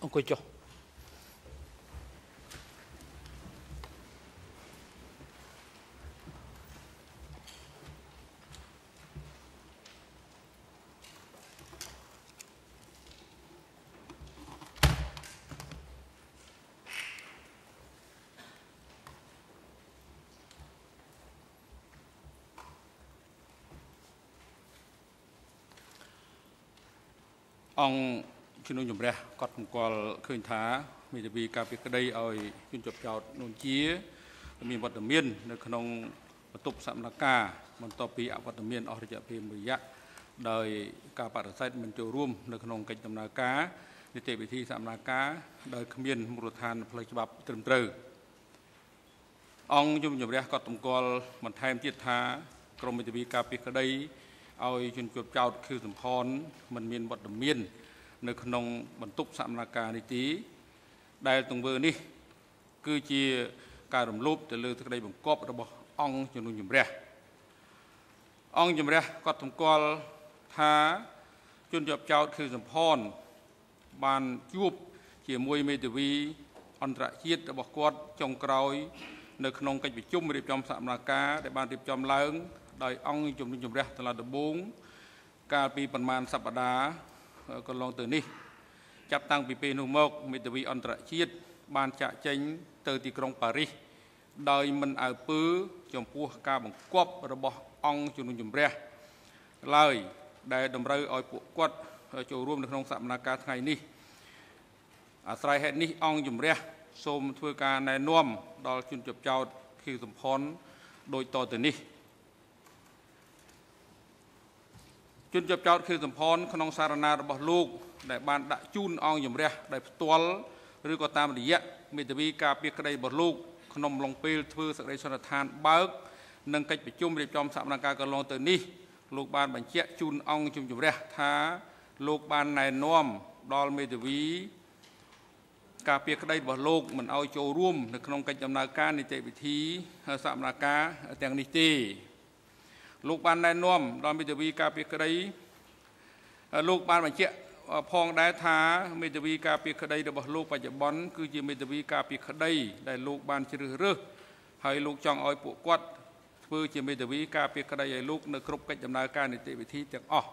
អង្គុយចុះអង្គជំនុំជម្រះកត់សម្គាល់ឃើញថាមេធាវីការពីក្តីឲ្យជន់ជាប់ចោតនួនជាមានវត្តមាននៅក្នុងបន្ទប់សមនការបន្ទាប់ពីអវត្តមានអស់រយៈពេល1រយៈដោយការបដិសេធមិនចូលរួមនៅក្នុងកិច្ចដំណើរការនីតិវិធីសមនការដោយគ្មានមូលដ្ឋានផ្លូវច្បាប់ត្រឹមត្រូវអង្គជំនុំជម្រះកត់សម្គាល់បន្ថែមទៀតថាក្រមមេធាវីការពីក្តីឲ្យជន់ជាប់ចោតគឺសំផនមិនមានវត្តមាននៅក្នុងបន្ទប់សមនការនីតិដែលទង្វើនេះគឺជាការរំលោភទៅលើសេចក្តីបង្គាប់របស់អង្គជំនុំជម្រះអង្គជំរះក៏សម្គាល់ថាជនជាប់ចោតគឺសំផនបានជួបជាមួយមេធាវីអន្តរជាតិរបស់គាត់ចុងក្រោយនៅក្នុងកិច្ចប្រជុំរៀបចំសមនការដែលបានរៀបចំឡើងដោយអង្គជំនុំជម្រះតឡាដំបងកាលពីប្រមាណសប្តាហ៍កន្លងទៅនេះចាប់តាំងពីពេលនោះមកមេធាវីអន្តរជាតិបានចាក់ចេញទៅទីក្រុងប៉ារីសដោយមិនអើពើចំពោះការបង្គាប់របស់អង្គជំនុំជម្រះឡើយដែលតម្រូវឲ្យពួកគាត់ចូលរួមនៅក្នុងសកម្មភាពថ្ងៃនេះអាស្រ័យហេតុនេះអង្គជំរះសូមធ្វើការណែនាំដល់ជនជាប់ចោតគឺសំផនដូចតទៅនេះជនជាប់ចោតគឺសំផនក្នុងសារណារបស់លោកដែលបានដាក់ជូនអង្គជំរះដោយផ្ទាល់ឬក៏តាមរយៈមេធាវីការពារក្តីរបស់លោកក្នុងឡុងពេលធ្វើសេចក្តីសន្និដ្ឋានបើកនិងកិច្ចប្រជុំរៀបចំសកម្មភាពកន្លងទៅនេះលោកបានបញ្ជាក់ជូនអង្គជំរះថាលោកបានណែនាំដល់មេធាវីការពារក្តីរបស់លោកមិនឲ្យចូលរួមនៅក្នុងកិច្ចដំណើរការនីតិវិធីសកម្មភាពទាំងនេះទេលោកបានណែនាំដល់មេធាវីការពារក្តីលោកបានបញ្ជាក់ផងដែរថាមេធាវីការពារក្តីរបស់លោកបច្ចុប្បន្នគឺជាមេធាវីការពារក្តីដែលលោកបានជ្រើសរើសហើយលោកចង់ឲ្យពួកគាត់ធ្វើជាមេធាវីការពារក្តីឲ្យលោកនៅគ្រប់កិច្ចដំណើរការនីតិវិធីទាំងអស់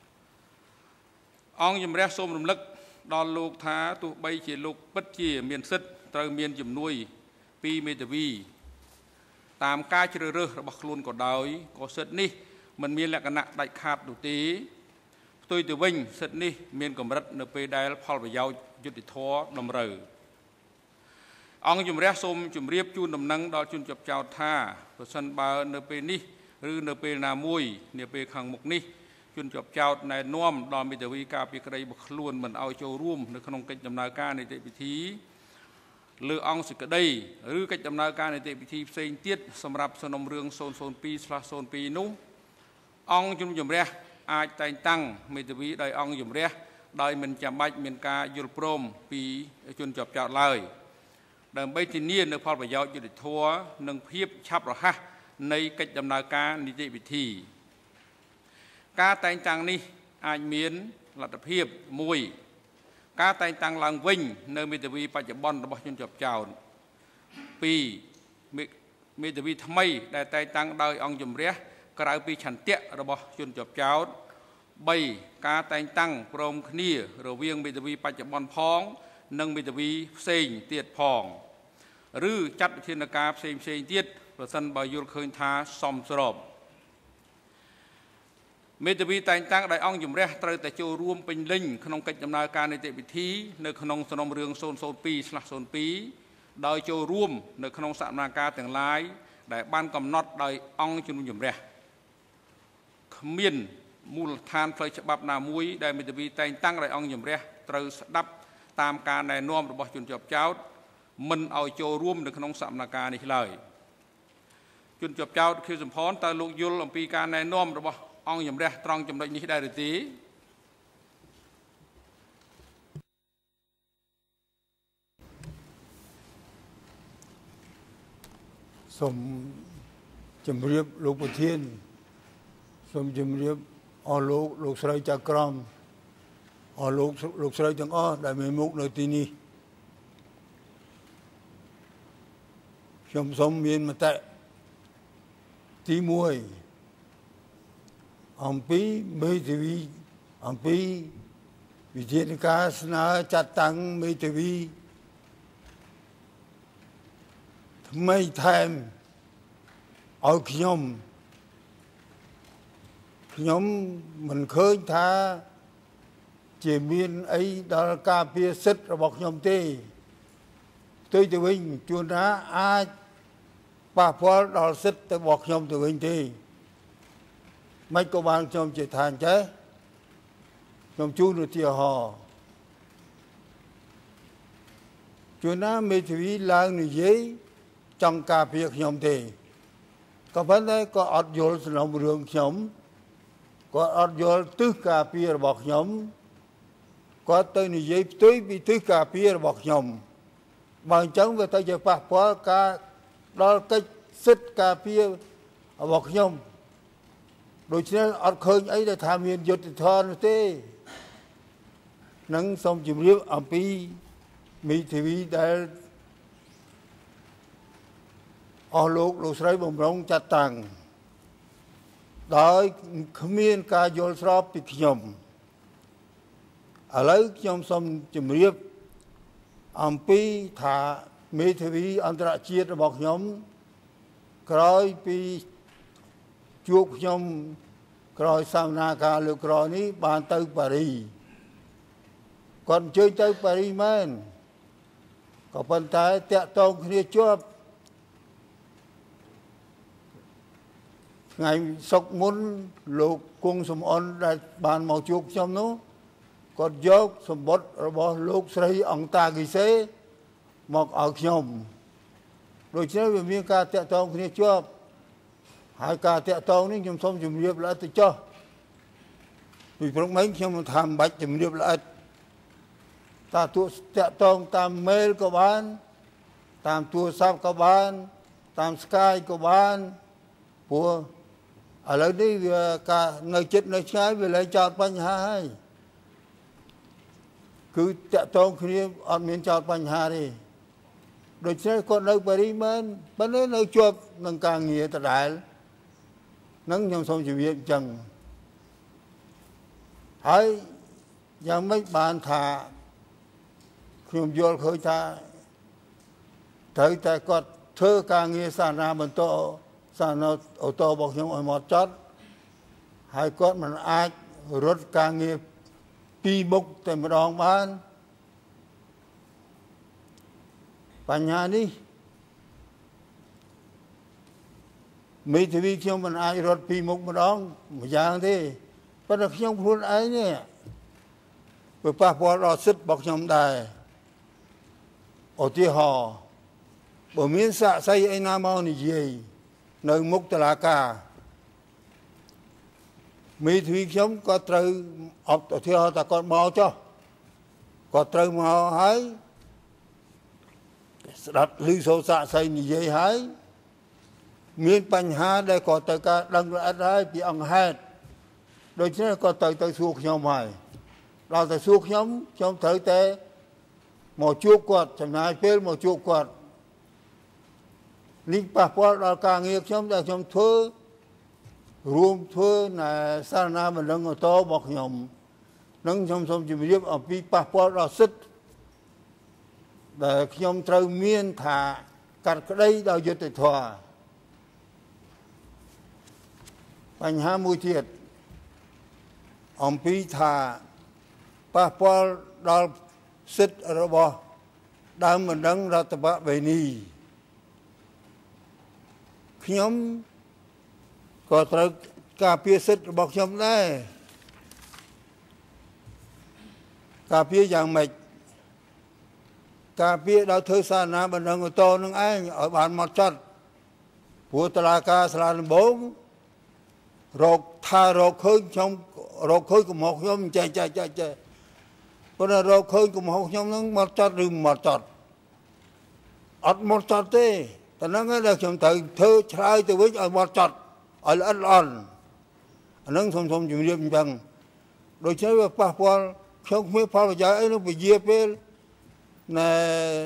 អង្គជំរះសូមរំលឹកដល់លោកថាទោះបីជាលោកពិតជាមានសិទ្ធិត្រូវមានជំនួយពីមេធាវីតាមការជ្រើសរើសរបស់ខ្លួនក៏ដោយក៏សិទ្ធិនេះមិនមានលក្ខណៈដាច់ខាតនោះទេផ្ទុយទៅវិញសិទ្ធិនេះមានកម្រិតនៅពេលដែលផលប្រយោជន៍យុត្តិធម៌តម្រូវអង្គជំរះសូមជម្រាបជូនដំណឹងដល់ជនជាប់ចោតថាប្រសិនបើនៅពេលនេះឬនៅពេលណាមួយនាពេលខាងមុខនេះជនជាប់ចោតណែនាំដល់មេធាវីការពារក្តីរបស់ខ្លួនមិនឲ្យចូលរួមនៅក្នុងកិច្ចដំណើរការនីតិវិធីលើអង្គសេចក្តីឬកិច្ចដំណើរការនីតិវិធីផ្សេងទៀតសម្រាប់សំណុំរឿង 002/02 នោះអង្គជំនុំជម្រះអាចតែងតាំងមេធាវីដោយអង្គជំរះដោយមិនចាំបាច់មានការយល់ព្រមពីជនជាប់ចោតឡើយដើម្បីធានានូវផលប្រយោជន៍យុត្តិធម៌និងភាពឆាប់រហ័សនៃកិច្ចដំណើរការនីតិវិធីការតែងតាំងនេះអាចមានលទ្ធភាព1ការតែងតាំងឡើងវិញនៅមេធាវីបច្ចុប្បន្នរបស់ជនជាប់ចោត2មេធាវីថ្មីដែលតែងតាំងដោយអង្គជំរះក្រៅពីឆន្ទៈរបស់ជនជាប់ចោត3ការតែងតាំងព្រមគ្នារវាងមេធាវីបច្ចុប្បន្នផងនិងមេធាវីផ្សេងទៀតផងឬចាត់វិធានការផ្សេងទៀតប្រសិនបើយល់ឃើញថាសមស្របមេធាវីតែងតាំងដោយអង្គជំរះត្រូវតែចូលរួមពេញលេញក្នុងកិច្ចដំណើរការនីតិវិធីនៅក្នុងសំណុំរឿង 002/02 ដោយចូលរួមនៅក្នុងសកម្មភាពទាំងឡាយដែលបានកំណត់ដោយអង្គជំនុំជម្រះគ្មានមូលដ្ឋានផ្លូវច្បាប់ណាមួយដែលមេធាវីតែងតាំងដោយអង្គជំរះត្រូវស្ដាប់តាមការណែនាំរបស់ជនជាប់ចោតមិនឲ្យចូលរួមនៅក្នុងសកម្មភាពនេះឡើយជនជាប់ចោតគឺសំផនតើលោកយល់អំពីការណែនាំរបស់អង្គជំរះត្រង់ចំណុចនេះដែរឬទេសូមជម្រាបលោកប្រធានសូមជម្រាបអស់លោកស្រីចៅក្រមលោកស្រីទាំងអស់ដែលមានមុខនៅទីនេះខ្ញុំសូមមានមតិទី1អំពីមេធាវីអំពីវិធានការស្នើចាត់តាំងមេធាវីថ្មីថែមឲ្យខ្ញុំមិនឃើញថាជាមានអីដល់ការពារសិទ្ធិរបស់ខ្ញុំទេផ្ទុយទៅវិញជួនណាអាចប៉ះពាល់ដល់សិទ្ធិរបស់ខ្ញុំទៅវិញទេមិនក៏បានខ្ញុំជាថាអញ្ចេះខ្ញុំជួនឧទាហរណ៍ជួនណាមេធាវីឡើងនិយាយចង់ការពារខ្ញុំទេក៏ប៉ុន្តែក៏អត់យល់សំណុំរឿងខ្ញុំក៏អត់យល់ទិសការពាររបស់ខ្ញុំគាត់ទៅនិយាយផ្ទុយពីទិសការពាររបស់ខ្ញុំបើអញ្ចឹងវាទៅជាប៉ះពាល់ការដល់កិច្ចសិទ្ធិការពាររបស់ខ្ញុំដូច្នេះអត់ឃើញអីដែលថាមានយុត្តិធម៌នោះទេនឹងសូមជម្រាបអំពីមេធាវីដែលអស់លោកស្រីបំរុងចាត់តាំងដោយគ្មានការយល់ស្របពីខ្ញុំឥឡូវខ្ញុំសូមជម្រាបអំពីថាមេធាវីអន្តរជាតិរបស់ខ្ញុំក្រោយពីជួបខ្ញុំក្រោយសវនាការលើកក្រោយនេះបានទៅប៉ារីគាត់អញ្ជើញទៅប៉ារីមែនក៏ប៉ុន្តែតាក់ទងគ្នាជាប់ថ្ងៃសុកមុនលោកគង់សំអនដែលបានមកជួបខ្ញុំនោះគាត់យកសម្បត្តិរបស់លោកស្រីអង្តាគីសេមកឲ្យខ្ញុំដូច្នេះវាមានការតាក់ទងគ្នាជាប់ហើយការតាក់ទងនេះខ្ញុំសូមជម្រាបល្អិតទៅចុះពីព្រឹកមិញខ្ញុំថាមិនបាច់ជម្រាបល្អិតតាទូតាក់ទងតាមមេលក៏បានតាមទូរស័ព្ទក៏បានតាម Skype ក៏បានព្រោះឥឡូវនេះវាការនៅចិត្តនៅឆ្ងាយវាលែងចោតបញ្ហាហើយគឺតាក់ទងគ្នាអត់មានចោតបញ្ហាទេដូច្នេះគាត់នៅប៉ារីមែនប៉ុន្តែនៅជាប់នឹងការងារដដែលនឹងខ្ញុំសូមជម្រាបអញ្ចឹងហើយយ៉ាងម៉េចបានថាខ្ញុំយល់ឃើញថាត្រូវតែគាត់ធ្វើការងារសាធារណៈបន្តសាធារណៈអូតូរបស់ខ្ញុំឲ្យមកចត់ហើយគាត់មិនអាចរត់ការងារពីមុខតែម្ដងបានបញ្ហានេះមេធាវីខ្ញុំមិនអាចរត់ពីមុខម្ដងមួយយ៉ាងទេប៉ុន្តែខ្ញុំខ្លួនឯងនេះវាប៉ះពាល់ដល់សិទ្ធិរបស់ខ្ញុំដែរឧទាហរណ៍បើមានសាក្សីឯណាមកនិយាយនៅមុខតុលាការមេធាវីខ្ញុំក៏ត្រូវឧទាហរណ៍ថាគាត់មកចុះគាត់ត្រូវមកហើយស្ដាប់ឮសូរសាក្សីនិយាយហើយមានបញ្ហាដែលគាត់ទៅការដឹងល្អិតហើយពីអង្គហេតុដូច្នេះគាត់ទៅសួរខ្ញុំហើយដល់ទៅសួរខ្ញុំត្រូវតែមកជួបគាត់ចំណាយពេលមកជួបគាត់នេះប៉ះពាល់ដល់ការងារខ្ញុំដែលខ្ញុំធ្វើរួមធ្វើនៅសារណាបណ្ដឹងអូតូរបស់ខ្ញុំនឹងខ្ញុំសូមជម្រាបអំពីប៉ះពាល់ដល់សិទ្ធិដែលខ្ញុំត្រូវមានថាកាត់ក្តីដោយយុត្តិធម៌បញ្ហាមួយទៀតអំពីថាប៉ះពាល់ដល់សិទ្ធិរបស់ដើមបណ្ដឹងរដ្ឋបវេនីខ្ញុំក៏ត្រូវការពារសិទ្ធិរបស់ខ្ញុំដែរការពារយ៉ាងម៉េចការពារដោយធ្វើសារណាបណ្ដឹងអូតូនឹងឯងឲ្យបានមកចត់ព្រោះតុលាការសាលាដំបងរកឃើញខ្ញុំរកឃើញកំហុសខ្ញុំចេះប៉ុន្តែរកឃើញកំហុសខ្ញុំនឹងមកចត់ឬមិនមកចត់អត់មកចត់ទេតែហ្នឹងឯងដែលខ្ញុំត្រូវធ្វើឆ្លើយទៅវិញឲ្យមកចត់ឲ្យល្អិតល្អន់អាហ្នឹងខ្ញុំជម្រាបអញ្ចឹងដូច្នេះវាប៉ះពាល់ខ្ញុំគ្មានផលប្រយោជន៍អីនោះពជាពេលណែ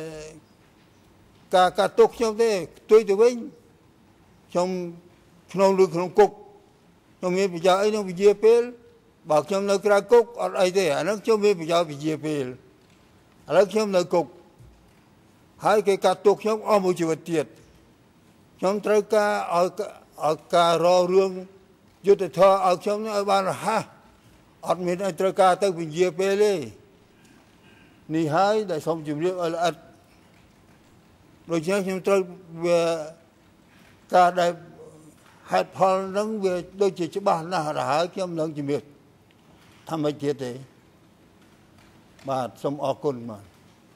ការទុកខ្ញុំទេផ្ទុយទៅវិញខ្ញុំក្នុងឬក្នុងគុកខ្ញុំមានប្រយោជន៍អីនោះពជាពេលបើខ្ញុំនៅក្រៅគុកអត់អីទេអានោះខ្ញុំមានប្រយោជន៍ពជាពេលឥឡូវខ្ញុំនៅគុកហើយគេកាត់ទុកខ្ញុំអស់មួយជីវិតទៀតខ្ញុំត្រូវការឲ្យការរករឿងយុទ្ធធរឲ្យខ្ញុំឲ្យបានរហ័សអត់មានអីត្រូវការទៅពជាពេលទេនេះហើយដែលសូមជម្រាបឲ្យល្អិតដូច្នេះខ្ញុំត្រូវវាការដែលហេតុផលនឹងវាដូចជាច្បាស់ណាស់ទៅហើយខ្ញុំនឹងជំរាបធម្មជាតិទេបាទសូមអរគុណបាទ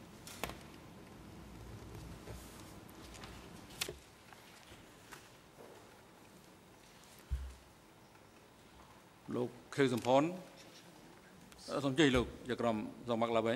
លោកខេសំផនសូមជ័យលោកជាក្រុមសមាគមឡើងវិញ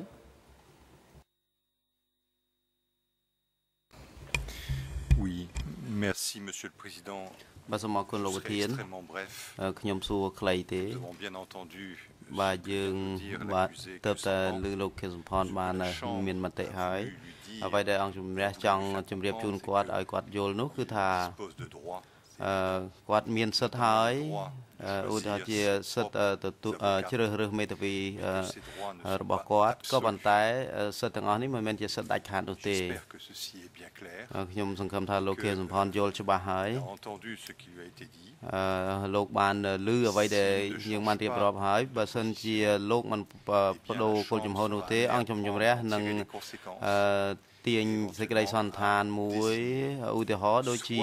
Oui, merci Monsieur le Président. បាទសូមអរគុណលោកប្រធាន Extrêmement bref. ខ្ញុំសួរខ្លីទេ Nous avons bien entendu បាទយើងបាទទៅតែលើលោកខេសំផនបានមានមតិហើយអ្វីដែលអង្គជំនះចង់ជម្រាបជូនគាត់ឲ្យគាត់យល់នោះគឺថា dispose de droit. គាត់មានសិទ្ធិហើយឧទាហរណ៍ជាសិទ្ធិជ្រើសរើសមេធាវីរបស់គាត់ក៏ប៉ុន្តែសិទ្ធិទាំងអស់នេះមិនមែនជាសិទ្ធិដាច់ខាតនោះទេ J'espère que ceci est bien clair. ខ្ញុំសង្ឃឹមថាលោកខេសំផនយល់ច្បាស់ហើយ On a entendu ce qui lui a été dit. លោកបានឮអ្វីដែលយើងបានរៀបរាប់ហើយបើសិនជាលោកមិនបដូរគោលជំហរនោះទេអង្គជំរះនឹងទាញសេចក្តីសន្និដ្ឋានមួយឧទាហរណ៍ដូចជា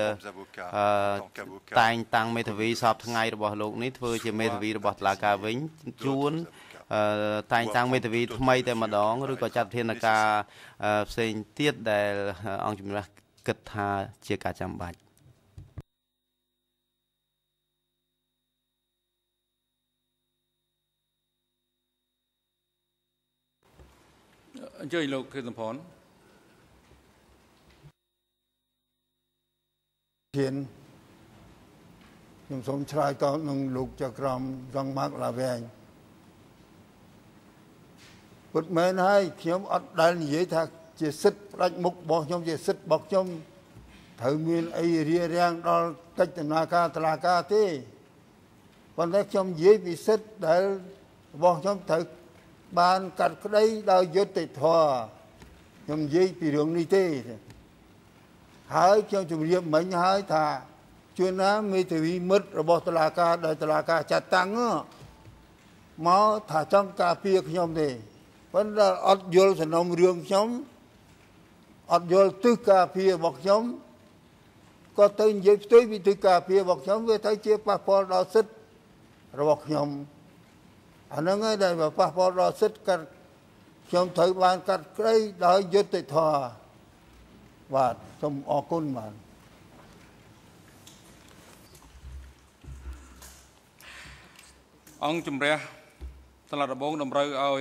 តែងតាំងមេធាវីសពថ្ងៃរបស់លោកនេះធ្វើជាមេធាវីរបស់តុលាការវិញជួនតែងតាំងមេធាវីថ្មីតែម្ដងឬក៏ចាត់វិធានការផ្សេងទៀតដែលអង្គជំរះគិតថាជាការចាំបាច់អញ្ជើញលោកខេសំផនខ្ញុំសូមឆ្លើយតបនឹងលោកចក្រមសង្មាក់ឡាវែងពុតមែនហើយខ្ញុំអត់ដែលនិយាយថាជាសិទ្ធិផ្ដាច់មុខរបស់ខ្ញុំជាសិទ្ធិរបស់ខ្ញុំត្រូវមានអីរារាំងដល់កិច្ចដំណើរការតុលាការទេប៉ុន្តែខ្ញុំនិយាយពីសិទ្ធិដែលរបស់ខ្ញុំត្រូវបានកាត់ក្តីដោយយុត្តិធម៌ខ្ញុំនិយាយពីរឿងនេះទេហើយខ្ញុំជម្រាបមិញហើយថាជួនណាមេធាវីមិត្តរបស់តុលាការដែលតុលាការចាត់តាំងមកថាចង់ការពារខ្ញុំទេប៉ុន្តែអត់យល់សំណុំរឿងខ្ញុំអត់យល់ទិសការពាររបស់ខ្ញុំក៏ទៅនិយាយផ្ទុយពីទិសការពាររបស់ខ្ញុំវាទៅជាប៉ះពាល់ដល់សិទ្ធិរបស់ខ្ញុំអាហ្នឹងហើយដែលប៉ះពាល់ដល់សិទ្ធិខ្ញុំត្រូវបានកាត់ក្តីដោយយុត្តិធម៌បាទសូមអរគុណបាទអង្គជំរះសាលាដំបងតម្រូវឲ្យ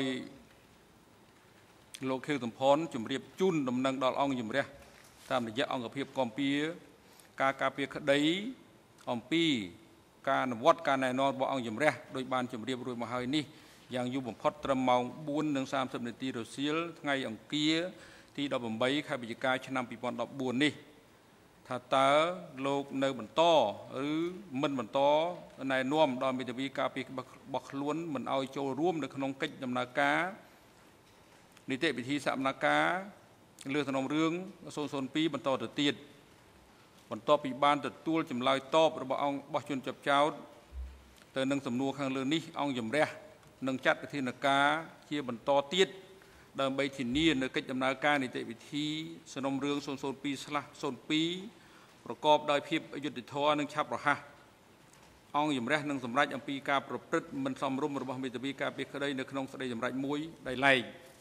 លោកខេសំផនជម្រាបជូនដំណឹងដល់អង្គជំរះតាមរយៈអង្គភាពគាំពៀការការពារក្តីអំពីការអនុវត្តការណែនាំរបស់អង្គជំរះដោយបានជម្រាបរួចមកហើយនេះយ៉ាងយូរបំផុតត្រឹមម៉ោង 4:30 នាទីរសៀលថ្ងៃអង្គារទី 18 ខែវិច្ឆិកាឆ្នាំ 2014 នេះថាតើលោកនៅបន្តឬមិនបន្តណែនាំដល់មេធាវីការពាររបស់ខ្លួនមិនឲ្យចូលរួមនៅក្នុងកិច្ចដំណើរការនីតិវិធីសកម្មការលើសំណុំរឿង 002 បន្តទៅទៀតបន្ទាប់ពីបានទទួលចម្លើយតបរបស់អង្គបោះជនជាប់ចោទទៅនឹងសំណួរខាងលើនេះអង្គជំរះនឹងចាត់វិធានការជាបន្តទៀតដើម្បីធានានៅកិច្ចដំណើរការនីតិវិធីសំណុំរឿង 002/02 ប្រកបដោយភាពយុត្តិធម៌និងឆាប់រហ័សអង្គជំរះនឹងសម្រេចអំពីការប្រព្រឹត្តមិនសមរម្យរបស់មេធាវីការពារក្តីនៅក្នុងសេចក្តីសម្រេចមួយដែលឡែក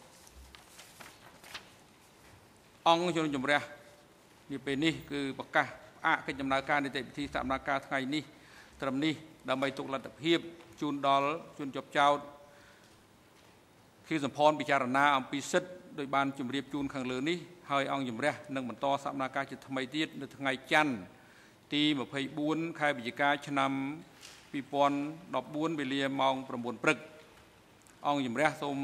អង្គជំរះនាពេលនេះគឺប្រកាសផ្អាកកិច្ចដំណើរការនីតិវិធីសកម្មការថ្ងៃនេះត្រឹមនេះដើម្បីទុកលទ្ធភាពជូនដល់ជនជាប់ចោទគឺសម្ផនពិចារណាអំពីសិទ្ធិដោយបានជម្រាបជូនខាងលើនេះហើយអង្គជំរះនឹងបន្តសកម្មភាពជាថ្មីទៀតនៅថ្ងៃច័ន្ទទី 24 ខែវិច្ឆិកាឆ្នាំ 2014 វេលាម៉ោង 9 ព្រឹកអង្គជំរះសូម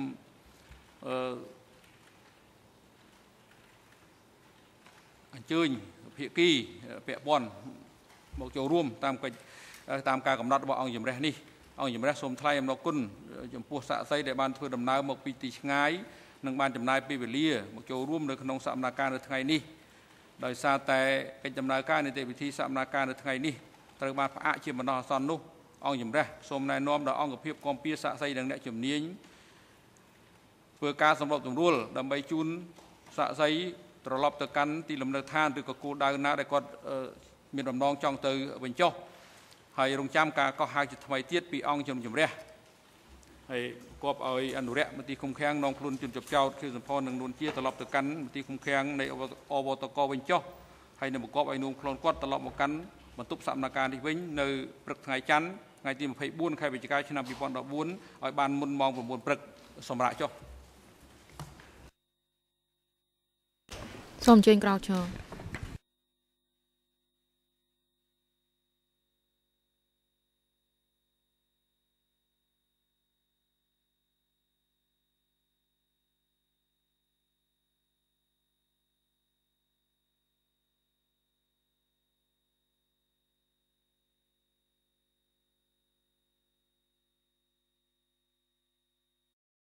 អញ្ជើញភាគីពាក់ព័ន្ធមកចូលរួមតាមការកំណត់របស់អង្គជំរះនេះអង្គជំរះសូមថ្លែងអំណរគុណចំពោះសាក្សីដែលបានធ្វើដំណើរមកពីទីឆ្ងាយនិងបានចំណាយពេលវេលាមកចូលរួមនៅក្នុងសកម្មភាពនៅថ្ងៃនេះដោយសារតែកិច្ចដំណើរការនីតិវិធីសកម្មភាពនៅថ្ងៃនេះត្រូវបានផ្អាកជាបណ្ដោះអាសន្ននោះអង្គជំរះសូមណែនាំដល់អង្គភាពគាំពៀសាក្សីនិងអ្នកជំនាញធ្វើការសម្របសម្រួលដើម្បីជូនសាក្សីត្រឡប់ទៅកាន់ទីលំនៅឋានឬក៏គោលដៅណាដែលគាត់មានបំណងចង់ទៅវិញចុះហើយរងចាំការកោះហៅជាថ្មីទៀតពីអង្គជំរះហើយគប់ឲ្យអនុរិយមន្ត្រីឃុំឃាំងនងខ្លួនជនជាប់ចោតគឺសម្ផននឹងនួនជាត្រឡប់ទៅកាន់មន្ត្រីឃុំឃាំងនៃអវតកវិញចុះហើយនឹងបង្កប់ឲ្យនួនខ្លួនគាត់ត្រឡប់មកកាន់បន្ទប់សកម្មភាពនេះវិញនៅព្រឹកថ្ងៃច័ន្ទថ្ងៃទី24ខែវិច្ឆិកាឆ្នាំ2014ឲ្យបានមុនម៉ោង9ព្រឹកសម្រាប់ចុះសូមអញ្ជើញក្រោកឈរ